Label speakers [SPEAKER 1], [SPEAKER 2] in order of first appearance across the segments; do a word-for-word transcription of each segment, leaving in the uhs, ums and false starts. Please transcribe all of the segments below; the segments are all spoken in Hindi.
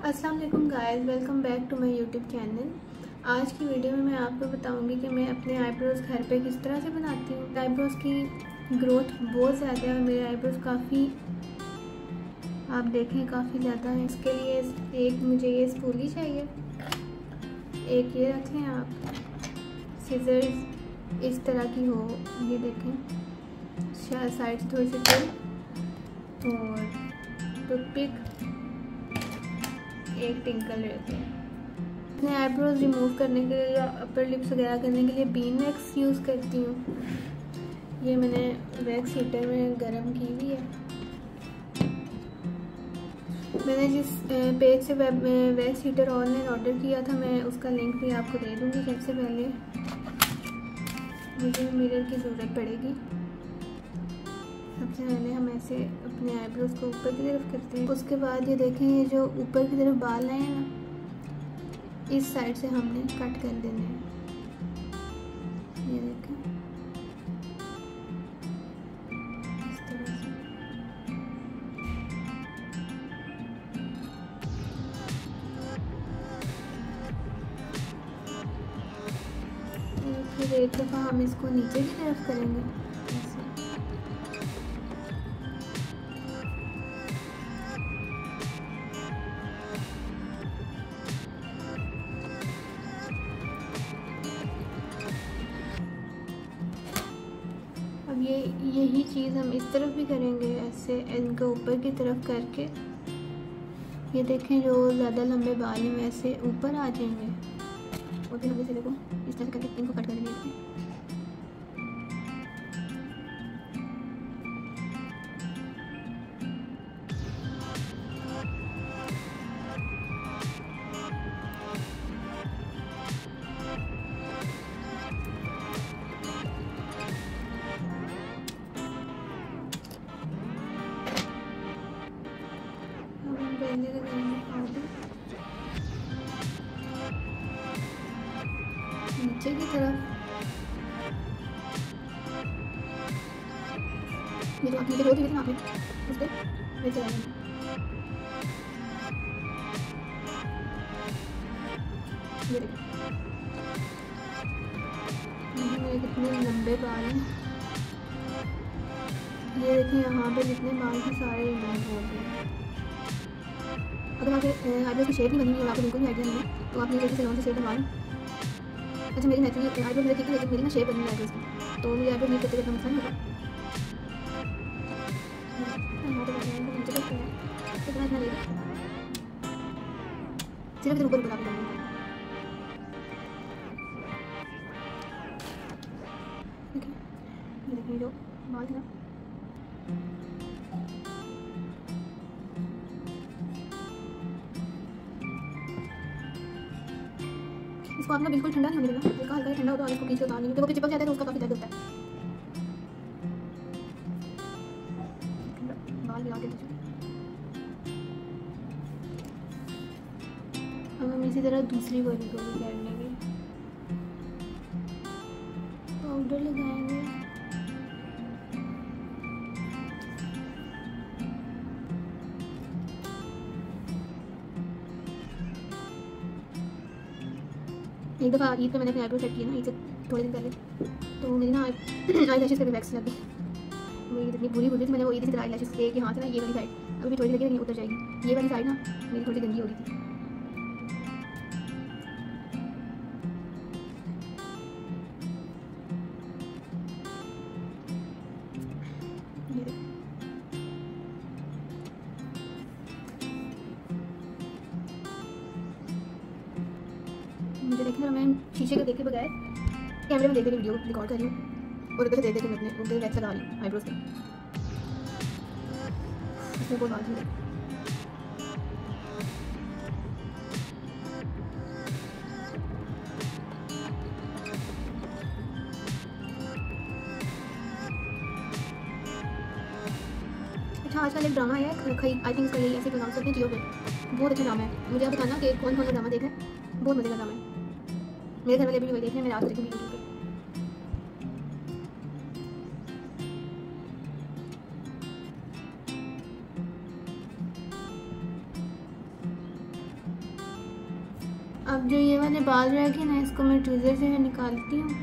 [SPEAKER 1] अस्सलाम वालेकुम guys, welcome back to my YouTube channel. आज की वीडियो में मैं आपको बताऊंगी कि मैं अपने आईब्रोज़ घर पे किस तरह से बनाती हूँ। आईब्रोज़ की ग्रोथ बहुत ज़्यादा है और मेरे आईब्रोज़ काफ़ी, आप देखें, काफ़ी ज़्यादा है। इसके लिए एक मुझे ये स्पूली चाहिए, एक ये रख लें आप, सीजर्स इस तरह की हो, ये देखें, साइड से थोड़ी सी टिल और टूथपिक, एक टिंकल रहते हैं। अपने आईब्रोज रिमूव करने के लिए या अपर लिप्स वगैरह करने के लिए बीन वैक्स यूज़ करती हूँ। ये मैंने वैक्स हीटर में गर्म की हुई है। मैंने जिस पेज से वेब में वैक्स हीटर ऑनलाइन ऑर्डर किया था, मैं उसका लिंक भी आपको दे दूँगी। सबसे पहले मुझे मिरर की ज़रूरत पड़ेगी। सबसे पहले हम ऐसे अपने आईब्रोज को ऊपर की तरफ करते हैं। उसके बाद ये देखें, ये जो ऊपर की तरफ बाल आए हैं ना, इस साइड से हमने कट कर देने हैं। ये देखें, इस तरह से। फिर एक दफ़ा हम इसको नीचे की तरफ करेंगे ऐसे। अब ये यही चीज़ हम इस तरफ भी करेंगे, ऐसे इनको ऊपर की तरफ करके। ये देखें, जो ज़्यादा लंबे बाल हैं वैसे ऊपर आ जाएंगे और फिर हम इसे देखो इस तरह करके इनको कट कर देंगे। पहले लगाएंगे पाउडर नीचे की तरफ। ये जो आपने रोटी थी आपने उस पर वैसे लगाएंगे। ये देखिए, मेरे कितने लंबे बाल हैं। ये देखिए, यहाँ पे जितने बाल थे सारे रिमूव हो गए। अगर आपके आईब्रो की शेप नहीं बनी हुई और आपको बिल्कुल भी आइडिया नहीं है, तो आप ये जैसे सैलून से शेप बनवा लें। अच्छा, मेरी नेचुरली आईब्रो मेरे ठीक है, लेकिन मेरी ना शेप बनी हुई आईब्रोज की, तो मुझे आईब्रो नहीं करते करना नुकसान होगा। इतना इतना लेगा, सिर्फ इधर ऊपर ऊपर आप लगाएंगे। ठीक है, ये देखिए जो बाल थे ना, इसको आपने बिल्कुल ठंडा नहीं होने देना। हल्का हल्का ठंडा हो तो आप इसको पीछे उतार लेंगे, क्योंकि चिपक जाता है तो उसका काफ़ी दर्द होता है। बाल भी आगे पीछे। अब हम इसी तरह दूसरी वाली को भी कर लेंगे। पाउडर लगाएंगे, एक दफ़ा ईद पे मैंने अपने आईब्रो सेट किए ना, ईद से थोड़े दिन पहले, तो मेरी ना आई लैशेस पे भी वैक्स लग गई। मेरी इतनी बुरी गुजरी थी, मैंने वो ईद से तरह आई लैशेस एक यहाँ से ना, ये वाली साइड अभी भी थोड़ी लगी, लेकिन उतर जाएगी। ये वाली साइड ना मेरी थोड़ी गंदी हो गई थी। मुझे देखना, मैं शीशे के देखे बगैर कैमरे में देख के वीडियो रिकॉर्ड कर रही हूँ और उधर से देख देख के मैं अपने उधर वैक्स लगा रही हूँ आईब्रोज पे। इसमें कोई बात नहीं। अच्छा, आजकल एक ड्रामा है, आई थिंक इसका यही ऐसे प्रोनाउंस करते हैं, जियो पे। बहुत अच्छा ड्रामा है। मुझे आप बताना कि कौन कौन सा ड्रामा देखा है। बहुत मजे का ड्रामा है। मेरे घर वाले भी वही देख रहे हैं, मैं रात को देखूँगी यूट्यूब पे। अब जो ये वाले बाल रह गए ना, इसको मैं ट्विज़र से निकालती हूँ।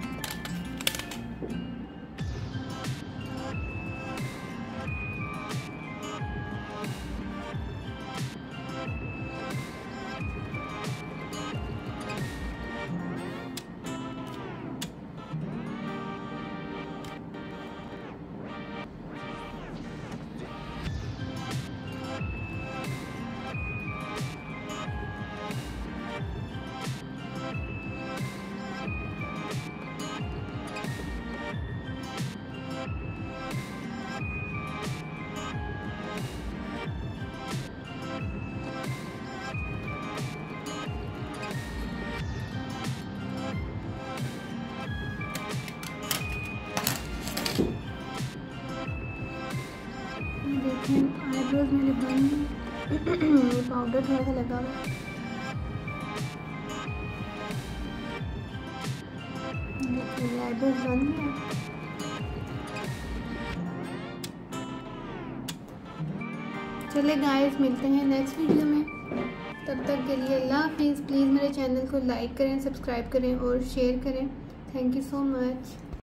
[SPEAKER 1] देखें आईब्रोज मेरे बन ये पाउडर थोड़ा सा लगा हुआ। देखिए आईब्रोज बन गया। चले गाइस, मिलते हैं नेक्स्ट वीडियो में। तब तक के लिए अल्लाह हाफिज़। प्लीज़ मेरे चैनल को लाइक करें, सब्सक्राइब करें और शेयर करें। Thank you so much.